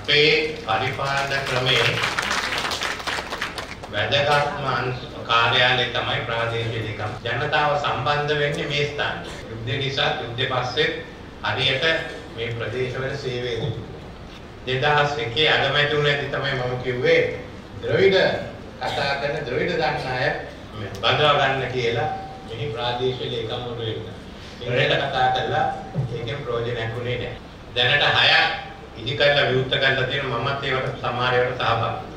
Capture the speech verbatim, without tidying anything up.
අපේ පරිපාලන ක්‍රමයේ වැදගත්ම කාර්යාලය තමයි ප්‍රාදේශීය ලේකම්. ජනතාව සම්බන්ධ වෙන්නේ මේ ස්ථානයේ. යුද්ධ නිසා යුද්ධ පස්සේ හරියට මේ ප්‍රදේශවල සේවය දෙනවා. දෙදහස් එකේ අගමැති වුණාදී තමයි මම කිව්වේ ද්‍රවිඩ කතා කරන ද්‍රවිඩ දන්න අය බඳවා ගන්න කියලා මෙහි ප්‍රාදේශීය ලේකම් වලට වෙන්න. ඉංග්‍රීසියට කතා කළා ඒකෙන් ප්‍රයෝජනයක් වුණේ නැහැ. දැනට හයක් ඉදි කරලා විවෘත කරලා තියෙන මමත් ඒවට සමහර ඒවාට සහභාගී